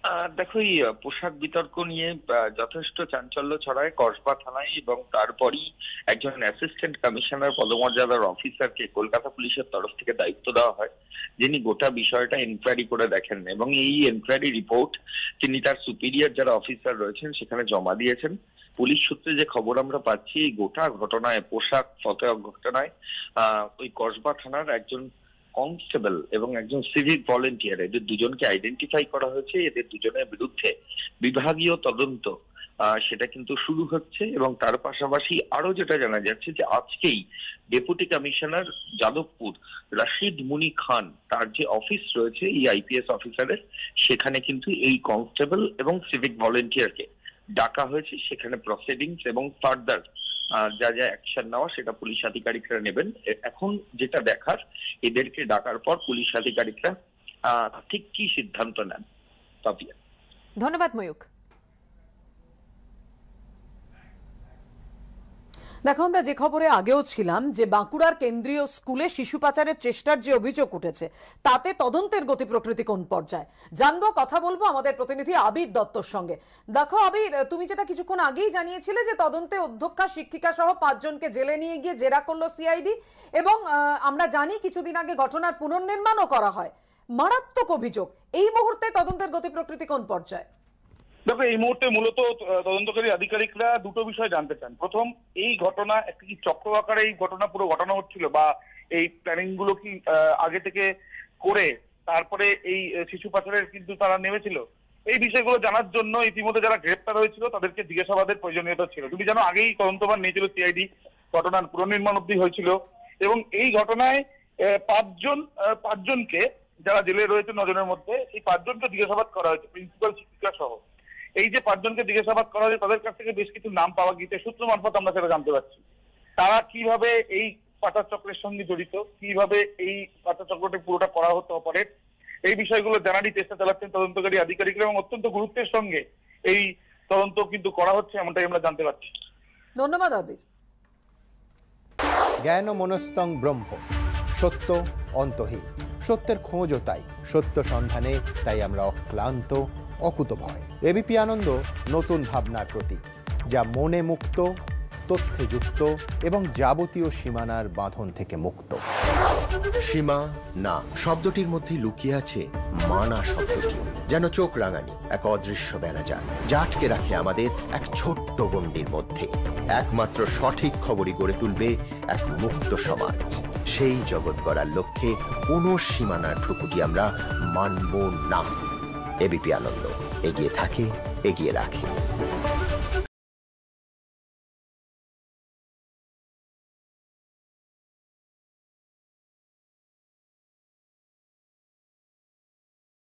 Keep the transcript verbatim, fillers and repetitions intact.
দেখো, এই পোশাক বিতর্ক নিয়ে যথেষ্ট চাঞ্চল্য ছড়ায় কসবা থানায়, এবং তারপরই একজন অ্যাসিস্ট্যান্ট কমিশনার পদমর্যাদার অফিসারকে কলকাতা পুলিশের তরফ থেকে দায়িত্ব দেওয়া হয়, যিনি গোটা বিষয়টা এনকোয়ারি করে দেখেন, এবং এই এনকোয়ারি রিপোর্ট তিনি তার সুপিরিয়র যারা অফিসার রয়েছেন সেখানে জমা দিয়েছেন। পুলিশ সূত্রে যে খবর আমরা পাচ্ছি, এই গোটা ঘটনায়, পোশাক ফতেহ ঘটনায় আহ ওই কসবা থানার একজন কনস্টেবল এবং একজন সিভিক ভলেন্টিয়ার, এদের দুজনকে আইডেন্টিফাই করা হয়েছে। এদের দুজনের বিরুদ্ধে বিভাগীয় তদন্ত সেটা কিন্তু শুরু হচ্ছে, এবং তার পাশাপাশি আরো যেটা জানা যাচ্ছে যে আজকেই ডেপুটি কমিশনার যাদবপুর রশিদ মুনি খান, তার যে অফিস রয়েছে এই আইপিএস অফিসারের, সেখানে কিন্তু এই কনস্টেবল এবং সিভিক ভলেন্টিয়ারকে ডাকা হয়েছে। সেখানে প্রসিডিংস এবং ফার্দার যা যা অ্যাকশন নেওয়া সেটা পুলিশ আধিকারিকরা নেবেন। এখন যেটা দেখার, এদেরকে ডাকার পর পুলিশ আধিকারিকরা আহ ঠিক কি সিদ্ধান্ত নেন। ধন্যবাদ ময়ূক। দেখো, আমরা যে খবরে আগেও ছিলাম যে বাঁকুড়ার কেন্দ্রীয় স্কুলে শিশু পাচারের চেষ্টার যে অভিযোগ উঠেছে, তাতে তদন্তের গতি প্রকৃতি কোন পর্যায়ে জানবো, কথা বলবো আমাদের প্রতিনিধি আবির দত্তর সঙ্গে। দেখো আবির, তুমি যেটা কিছুক্ষণ আগেই জানিয়েছিলে যে তদন্তে অধ্যক্ষা, শিক্ষিকা সহ পাঁচজনকে জেলে নিয়ে গিয়ে জেরা করলো সিআইডি, এবং আমরা জানি কিছুদিন আগে ঘটনার পুনর্নির্মাণও করা হয়। মারাত্মক অভিযোগ, এই মুহূর্তে তদন্তের গতি প্রকৃতি কোন পর্যায়ে? দেখো, এই মুহূর্তে মূলত তদন্তকারী আধিকারিকরা দুটো বিষয় জানতে চান। প্রথম, এই ঘটনা একটা কি চক্র আকারে এই ঘটনা পুরো ঘটানো হচ্ছিল, বা এই প্ল্যানিং গুলো কি আগে থেকে করে তারপরে এই শিশু পাচারের কিন্তু তারা নেমেছিল? এই বিষয়গুলো জানার জন্য ইতিমধ্যে যারা গ্রেপ্তার হয়েছিল তাদেরকে জিজ্ঞাসাবাদের প্রয়োজনীয়তা ছিল। তুমি জানো, আগেই তদন্তভার নিয়েছিল সিআইডি, ঘটনার পুনর্নির্মাণ অবধি হয়েছিল, এবং এই ঘটনায় পাঁচজন পাঁচজনকে যারা জেলে রয়েছে নজনের মধ্যে, এই পাঁচজনকে জিজ্ঞাসাবাদ করা হয়েছে, প্রিন্সিপাল, শিক্ষিকা সহ। এই যে পাঁচজনকে জিজ্ঞাসাবাদ করা হয়েছে তাদের কাছ থেকে বেশ কিছু নাম পাওয়া গিয়েছে, সূত্র মারফত আমরা সেটা জানতে পারছি। তারা কিভাবে এই পাচার চক্রের সঙ্গে জড়িত, কিভাবে এই পাচার চক্রটি পুরোটা করা হতে অপারেট, এই বিষয়গুলো জানারই চেষ্টা চালাচ্ছেন তদন্তকারী আধিকারিকরা, এবং অত্যন্ত গুরুত্বের সঙ্গে এই তদন্ত কিন্তু করা হচ্ছে, এমনটাই আমরা জানতে পারছি। ধন্যবাদ আবির। জ্ঞান মনস্তং ব্রহ্ম, সত্য অন্তহীন, সত্যের খোঁজও তাই, সত্য সন্ধানে তাই আমরা অক্লান্ত, অকুতভয়। এবিপি আনন্দ নতুন ভাবনার প্রতীক, যা মনে মুক্ত, তথ্যে যুক্ত এবং যাবতীয় সীমানার বাঁধন থেকে মুক্ত। সীমা না শব্দটির মধ্যে লুকিয়ে আছে মানা শব্দটি, যেন চোখ রাঙানি এক অদৃশ্য বেড়াজাল, যা আটকে রাখে আমাদের এক ছোট্ট গণ্ডির মধ্যে। একমাত্র সঠিক খবরই গড়ে তুলবে এক মুক্ত সমাজ। সেই জগৎ গড়ার লক্ষ্যে কোনো সীমানার ঠুকুটি আমরা মানব না। এবিপি আনন্দ এগিয়ে থাকে, এগিয়ে রাখে।